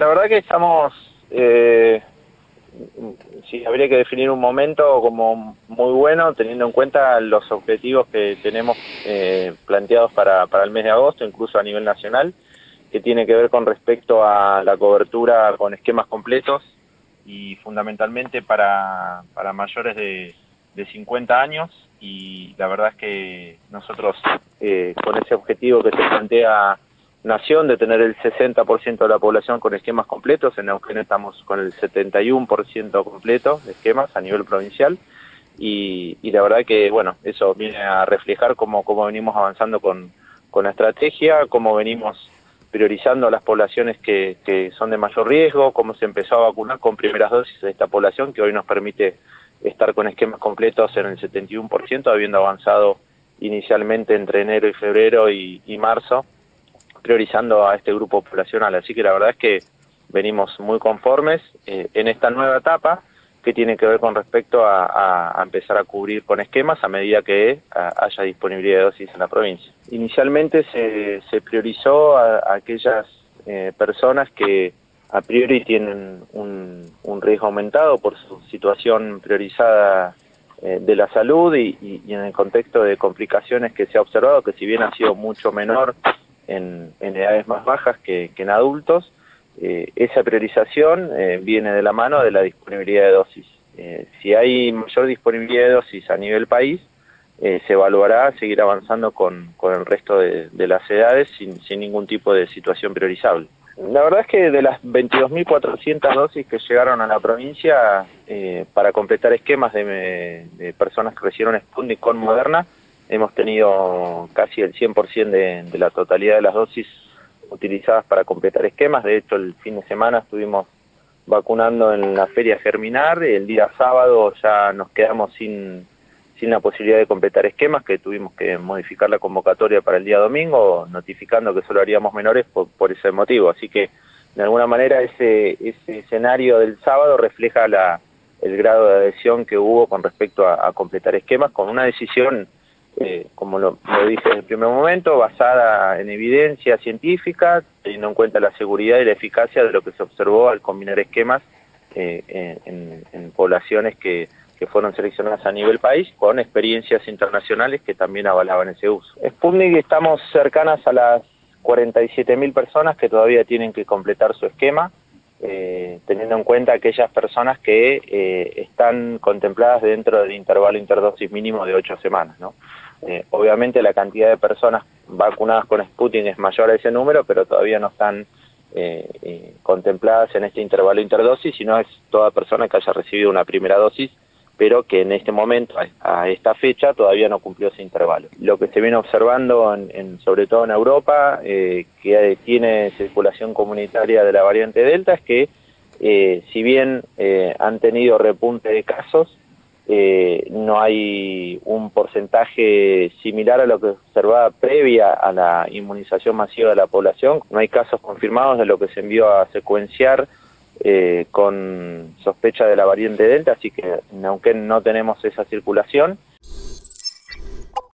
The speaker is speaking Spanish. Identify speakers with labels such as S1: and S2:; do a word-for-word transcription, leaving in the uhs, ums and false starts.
S1: La verdad que estamos, eh, sí, habría que definir un momento como muy bueno, teniendo en cuenta los objetivos que tenemos eh, planteados para, para el mes de agosto, incluso a nivel nacional, que tiene que ver con respecto a la cobertura con esquemas completos y fundamentalmente para, para mayores de, de cincuenta años, y la verdad es que nosotros eh, con ese objetivo que se plantea Nación de tener el sesenta por ciento de la población con esquemas completos, en Neuquén estamos con el setenta y uno por ciento completo de esquemas a nivel provincial, y, y la verdad que, bueno, eso viene a reflejar cómo, cómo venimos avanzando con, con la estrategia, cómo venimos priorizando a las poblaciones que, que son de mayor riesgo, cómo se empezó a vacunar con primeras dosis de esta población, que hoy nos permite estar con esquemas completos en el setenta y uno por ciento, habiendo avanzado inicialmente entre enero y febrero y, y marzo, priorizando a este grupo poblacional. Así que la verdad es que venimos muy conformes eh, en esta nueva etapa, que tiene que ver con respecto a, a, a empezar a cubrir con esquemas a medida que a, haya disponibilidad de dosis en la provincia. Inicialmente se, se priorizó a, a aquellas eh, personas que a priori tienen un, un riesgo aumentado por su situación priorizada eh, de la salud y, y, y en el contexto de complicaciones que se ha observado, que si bien ha sido mucho menor en, en edades más bajas que, que en adultos, Eh, esa priorización eh, viene de la mano de la disponibilidad de dosis. Eh, si hay mayor disponibilidad de dosis a nivel país, eh, se evaluará seguir avanzando con, con el resto de, de las edades sin, sin ningún tipo de situación priorizable. La verdad es que de las veintidós mil cuatrocientas dosis que llegaron a la provincia eh, para completar esquemas de, de personas que recibieron Sputnik con Moderna, hemos tenido casi el cien por ciento de, de la totalidad de las dosis utilizadas para completar esquemas. De hecho, el fin de semana estuvimos vacunando en la Feria Germinar, el día sábado ya nos quedamos sin, sin la posibilidad de completar esquemas, que tuvimos que modificar la convocatoria para el día domingo, notificando que solo haríamos menores por, por ese motivo. Así que, de alguna manera, ese, ese escenario del sábado refleja la, el grado de adhesión que hubo con respecto a, a completar esquemas, con una decisión Eh, como lo, lo dije en el primer momento, basada en evidencia científica, teniendo en cuenta la seguridad y la eficacia de lo que se observó al combinar esquemas eh, en, en poblaciones que, que fueron seleccionadas a nivel país, con experiencias internacionales que también avalaban ese uso. Sputnik, estamos cercanas a las cuarenta y siete mil personas que todavía tienen que completar su esquema, eh, teniendo en cuenta aquellas personas que eh, están contempladas dentro del intervalo interdosis mínimo de ocho semanas, ¿no? Eh, obviamente la cantidad de personas vacunadas con Sputnik es mayor a ese número, pero todavía no están eh, eh, contempladas en este intervalo interdosis, sino es toda persona que haya recibido una primera dosis, pero que en este momento, a, a esta fecha, todavía no cumplió ese intervalo. Lo que se viene observando, en, en, sobre todo en Europa, eh, que tiene circulación comunitaria de la variante Delta, es que eh, si bien eh, han tenido repunte de casos, Eh, no hay un porcentaje similar a lo que observaba previa a la inmunización masiva de la población. No hay casos confirmados de lo que se envió a secuenciar eh, con sospecha de la variante Delta, así que aunque no tenemos esa circulación,